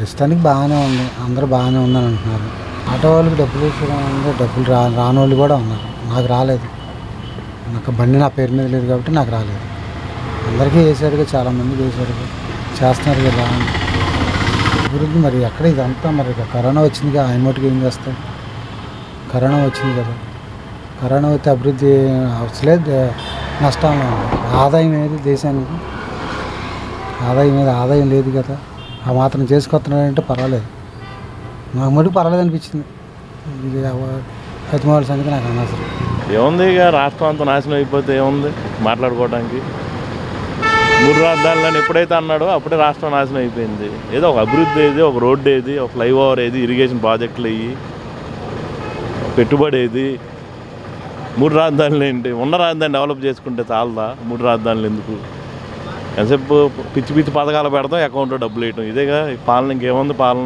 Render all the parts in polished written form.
ప్రస్తుతానికి బాగానే ఉంది, అందరూ బాగానే ఉందని అంటున్నారు. ఆటో వాళ్ళకి డబ్బులు వేసుకోవడం డబ్బులు రాని వాళ్ళు కూడా ఉన్నారు. నాకు రాలేదు, నాకు బండి నా పేరు మీద లేదు కాబట్టి నాకు రాలేదు. అందరికీ వేసాడుగా, చాలామందికి వేసాడుగా, చేస్తున్నారు కదా అభివృద్ధి. మరి ఎక్కడ ఇదంతా మరి కరోనా వచ్చిందిగా, ఆయన మటుకు ఏం చేస్తాం? కరోనా వచ్చింది కదా, కరోనా వస్తే అభివృద్ధి అవసలేదు, నష్టం. ఆదాయం ఏది దేశానికి? ఆదాయం లేదు కదా. ఆ మాత్రం చేసుకొస్తున్నాడంటే పర్వాలేదు, నాకు మటుకు పర్వాలేదు అనిపించింది. ఇది ప్రతిమాల సంగతి నాకు అనవసరం. ఏముంది, ఇక రాష్ట్రం అంతా నాశనం అయిపోతే ఏముంది మాట్లాడుకోవడానికి? 3 రాజధానులను ఎప్పుడైతే అన్నాడో అప్పుడే రాష్ట్రం నాశనం అయిపోయింది. ఏదో ఒక అభివృద్ధి ఏది, ఒక రోడ్డు ఏది, ఒక ఫ్లైఓవర్ ఏది, ఇరిగేషన్ ప్రాజెక్టులు అయ్యి, పెట్టుబడి ఏది? 3 రాజధానులు ఏంటి? ఉన్న రాజధాని డెవలప్ చేసుకుంటే చాలదా? 3 రాజధానులు ఎందుకు? ఎంతసేపు పిచ్చి పిచ్చి పథకాలు పెడతాం, అకౌంట్లో డబ్బులు వేయటం, ఇదేగా పాలన. ఇంకేముంది పాలన?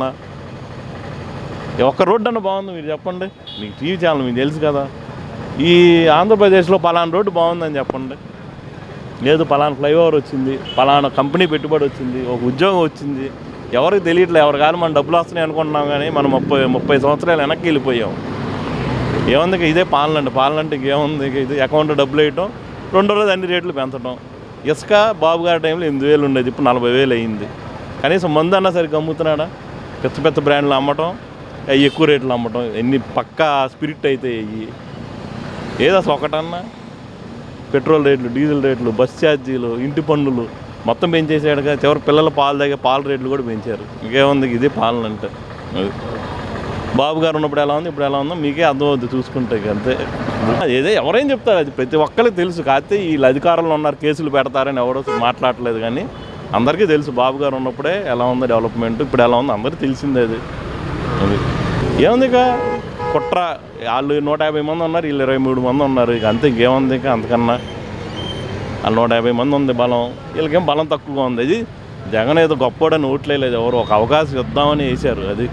ఒక్క రోడ్డు అన్న బాగుంది మీరు చెప్పండి. మీకు టీవీ ఛానల్ మీకు తెలుసు కదా, ఈ ఆంధ్రప్రదేశ్లో పలానా రోడ్డు బాగుందని చెప్పండి. లేదు పలానా ఫ్లైఓవర్ వచ్చింది, పలానా కంపెనీ పెట్టుబడి వచ్చింది, ఒక ఉద్యోగం వచ్చింది, ఎవరికి తెలియట్లేదు. ఎవరి కాదు మనం డబ్బులు వస్తున్నాయి అనుకుంటున్నాం, కానీ మనం 30 సంవత్సరాలు వెనక్కి వెళ్ళిపోయాం. ఏముంది ఇదే పాలన అంటే? పాలన అంటే ఇంకేముంది? ఇది అకౌంట్లో డబ్బులు వేయటం, 2 రోజు అన్ని రేట్లు పెంచడం. ఇసుక బాబు గారి టైంలో 8,000 ఉండేది, ఇప్పుడు 40,000 అయింది. కనీసం మందు అన్నా సరిగ్గా అమ్ముతున్నాడా? పెద్ద బ్రాండ్లు అమ్మటం, అవి ఎక్కువ రేట్లు అమ్మటం, ఎన్ని పక్కా స్పిరిట్ అయితే అయ్యి ఏదో అసలు ఒకటన్నా? పెట్రోల్ రేట్లు, డీజిల్ రేట్లు, బస్ ఛార్జీలు, ఇంటి పన్నులు మొత్తం పెంచేసాడుగా. చివరి పిల్లల పాల రేట్లు కూడా పెంచారు. ఇంకేముంది? ఇదే పాలన అంటే. బాబు గారు ఉన్నప్పుడు ఎలా ఉంది, ఇప్పుడు ఎలా ఉందో మీకే అర్థమవుతుంది చూసుకుంటే. అంతే. ఏదో ఎవరేం చెప్తారు, అది ప్రతి ఒక్కరికి తెలుసు. కాకపోతే వీళ్ళు అధికారంలో ఉన్నారు, కేసులు పెడతారని ఎవరో మాట్లాడలేదు. కానీ అందరికీ తెలుసు బాబు గారు ఉన్నప్పుడే ఎలా ఉందో డెవలప్మెంట్, ఇప్పుడు ఎలా ఉందో అందరికీ తెలిసిందే. అది ఏముంది ఇక కుట్ర. వాళ్ళు 150 మంది ఉన్నారు, వీళ్ళు 23 మంది ఉన్నారు. ఇక అంతే, ఇంకేముంది? ఇక అంతకన్నా వాళ్ళు 150 మంది ఉంది బలం, వీళ్ళకేం బలం తక్కువగా ఉంది. అది జగన్ ఏదో గొప్పవాడని ఓట్లేదు, ఎవరు ఒక అవకాశం ఇద్దామని వేశారు. అది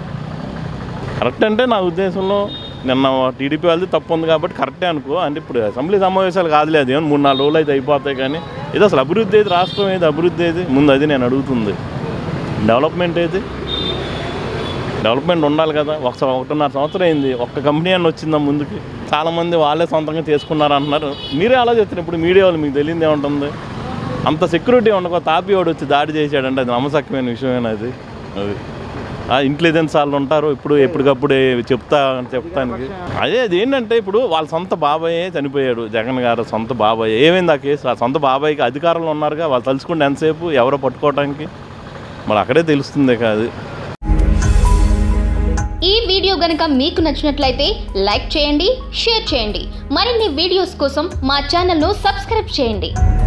కరెక్ట్ అంటే నా ఉద్దేశంలో. నిన్న టీడీపీ వాళ్ళది తప్పు ఉంది కాబట్టి కరెక్టే అనుకో. అంటే ఇప్పుడు అసెంబ్లీ సమావేశాలు కాదులే, అది ఏమో 3-4 రోజులు అయితే అయిపోతాయి. కానీ ఇది అసలు అభివృద్ధి ఏది? రాష్ట్రం ఏది? అభివృద్ధి ఏది? ముందు అది నేను అడుగుతుంది. డెవలప్మెంట్ ఏది? డెవలప్మెంట్ ఉండాలి కదా. 1.5 సంవత్సరం అయింది, ఒక్క కంపెనీ అని వచ్చిందా ముందుకి? చాలామంది వాళ్ళే సొంతంగా చేసుకున్నారు అంటున్నారు. మీరే అలా చెప్తున్నారు. ఇప్పుడు మీడియా వాళ్ళు మీకు తెలియదు ఏముంటుంది? అంత సెక్యూరిటీ ఉండకో తాపి వాడు వచ్చి దాడి చేశాడంటే అది నమ్మశక్యమైన విషయమేనా? అది ఇంటెలిజెన్స్ వాళ్ళు ఉంటారు, ఎప్పటికప్పుడు చెప్తానికి. అది ఏంటంటే ఇప్పుడు వాళ్ళ సొంత బాబాయే చనిపోయాడు, జగన్ గారు సొంత బాబాయ్. ఏమైంది ఆ కేసు? ఆ సొంత బాబాయ్కి అధికారంలో ఉన్నారుగా, వాళ్ళు తలుచుకుంటే ఎంతసేపు ఎవరో పట్టుకోవడానికి? మరి అక్కడే తెలుస్తుంది కాదు. ఈ వీడియో గనుక మీకు నచ్చినట్లయితే లైక్ చేయండి, షేర్ చేయండి. మరిన్ని వీడియోస్ కోసం మా ఛానల్ను సబ్స్క్రైబ్ చేయండి.